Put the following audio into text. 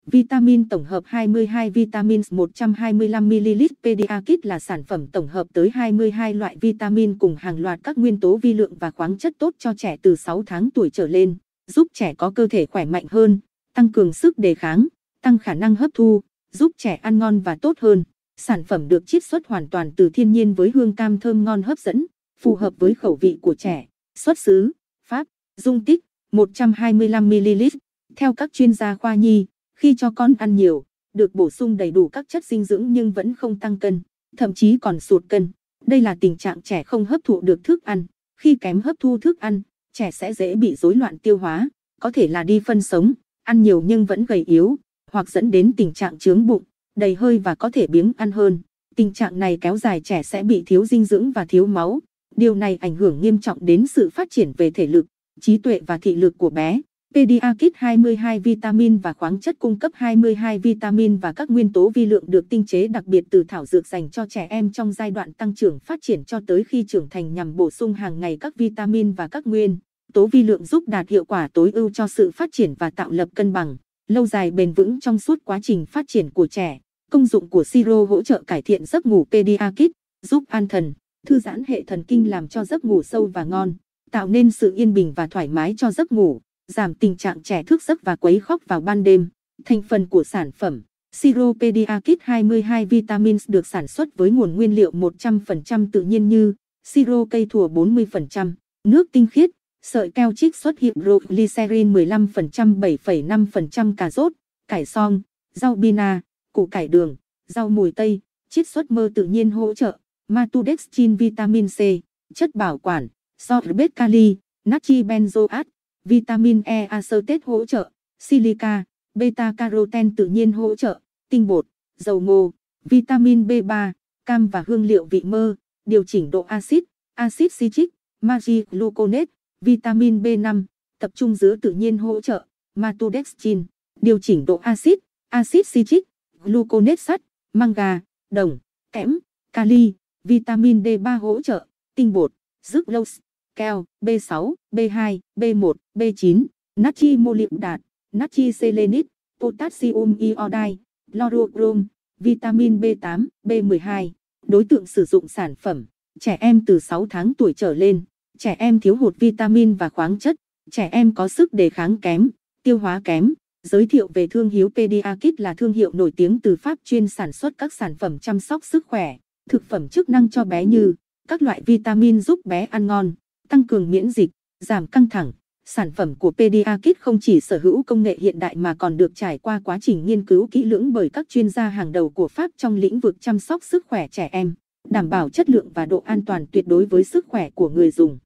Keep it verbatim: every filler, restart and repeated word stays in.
Vitamin tổng hợp hai mươi hai Vitamins một trăm hai mươi lăm mi-li-lít. Pediakit là sản phẩm tổng hợp tới hai mươi hai loại vitamin cùng hàng loạt các nguyên tố vi lượng và khoáng chất tốt cho trẻ từ sáu tháng tuổi trở lên, giúp trẻ có cơ thể khỏe mạnh hơn, tăng cường sức đề kháng, tăng khả năng hấp thu, giúp trẻ ăn ngon và tốt hơn. Sản phẩm được chiết xuất hoàn toàn từ thiên nhiên với hương cam thơm ngon hấp dẫn, phù hợp với khẩu vị của trẻ. Xuất xứ Pháp. Dung tích một trăm hai mươi lăm mi-li-lít. Theo các chuyên gia khoa nhi, khi cho con ăn nhiều, được bổ sung đầy đủ các chất dinh dưỡng nhưng vẫn không tăng cân, thậm chí còn sụt cân. Đây là tình trạng trẻ không hấp thụ được thức ăn. Khi kém hấp thu thức ăn, trẻ sẽ dễ bị rối loạn tiêu hóa, có thể là đi phân sống, ăn nhiều nhưng vẫn gầy yếu, hoặc dẫn đến tình trạng chướng bụng, đầy hơi và có thể biếng ăn hơn. Tình trạng này kéo dài, trẻ sẽ bị thiếu dinh dưỡng và thiếu máu. Điều này ảnh hưởng nghiêm trọng đến sự phát triển về thể lực, trí tuệ và thị lực của bé. Pediakit hai mươi hai vitamin và khoáng chất cung cấp hai mươi hai vitamin và các nguyên tố vi lượng được tinh chế đặc biệt từ thảo dược dành cho trẻ em trong giai đoạn tăng trưởng phát triển cho tới khi trưởng thành, nhằm bổ sung hàng ngày các vitamin và các nguyên tố vi lượng giúp đạt hiệu quả tối ưu cho sự phát triển và tạo lập cân bằng lâu dài bền vững trong suốt quá trình phát triển của trẻ. Công dụng của siro: hỗ trợ cải thiện giấc ngủ. Pediakit giúp an thần, thư giãn hệ thần kinh làm cho giấc ngủ sâu và ngon, tạo nên sự yên bình và thoải mái cho giấc ngủ, giảm tình trạng trẻ thức giấc và quấy khóc vào ban đêm. Thành phần của sản phẩm: siro Pediakit hai mươi hai Vitamins được sản xuất với nguồn nguyên liệu một trăm phần trăm tự nhiên như siro cây thùa bốn mươi phần trăm, nước tinh khiết, sợi keo chiết xuất hydroglycerin mười lăm phần trăm, bảy phẩy năm phần trăm cà rốt, cải xoong, rau bina, củ cải đường, rau mùi tây, chiết xuất mơ tự nhiên. Hỗ trợ maltodextrin, vitamin C, chất bảo quản, sorbate kali, natri benzoate, vitamin E acetate. Hỗ trợ silica, beta carotene tự nhiên. Hỗ trợ tinh bột, dầu ngô, vitamin B ba, cam và hương liệu vị mơ, điều chỉnh độ axit, axit citric, magie gluconate, vitamin B năm, tập trung dứa tự nhiên. Hỗ trợ maltodextrin, điều chỉnh độ axit, axit citric, gluconate, sắt, manga, đồng, kẽm, kali, vitamin D ba. Hỗ trợ tinh bột, sucrose, keo, B sáu, B hai, B một, B chín, natri molybdate, natri selenite, potassium iodide, chlorochrome, vitamin B tám, B mười hai. Đối tượng sử dụng sản phẩm: trẻ em từ sáu tháng tuổi trở lên, trẻ em thiếu hụt vitamin và khoáng chất, trẻ em có sức đề kháng kém, tiêu hóa kém. Giới thiệu về thương hiệu: Pediakit là thương hiệu nổi tiếng từ Pháp chuyên sản xuất các sản phẩm chăm sóc sức khỏe, thực phẩm chức năng cho bé như các loại vitamin giúp bé ăn ngon, tăng cường miễn dịch, giảm căng thẳng. Sản phẩm của Pediakit không chỉ sở hữu công nghệ hiện đại mà còn được trải qua quá trình nghiên cứu kỹ lưỡng bởi các chuyên gia hàng đầu của Pháp trong lĩnh vực chăm sóc sức khỏe trẻ em, đảm bảo chất lượng và độ an toàn tuyệt đối với sức khỏe của người dùng.